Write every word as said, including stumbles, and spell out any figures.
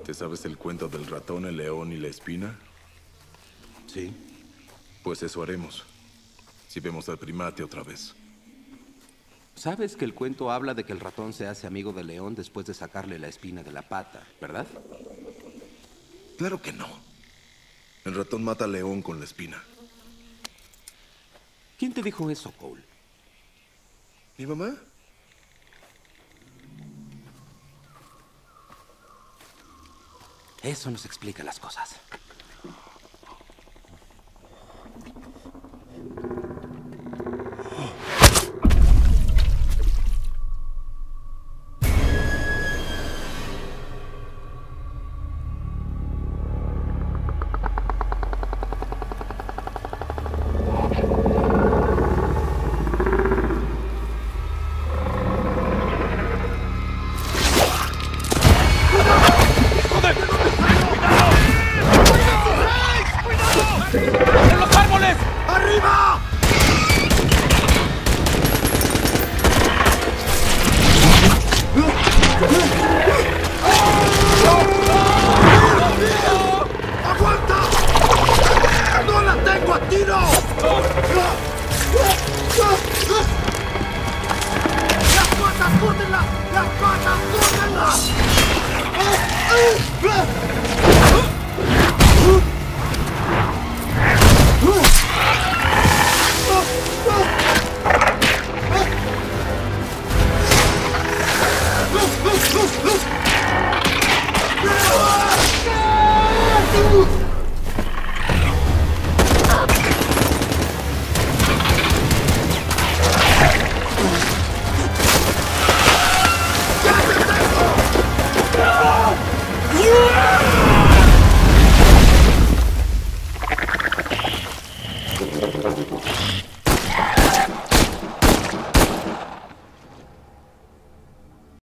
¿Te sabes el cuento del ratón, el león y la espina? Sí. Pues eso haremos. Si vemos al primate otra vez. Sabes que el cuento habla de que el ratón se hace amigo del león después de sacarle la espina de la pata, ¿verdad? Claro que no. El ratón mata al león con la espina. ¿Quién te dijo eso, Cole? ¿Mi mamá? Eso nos explica las cosas.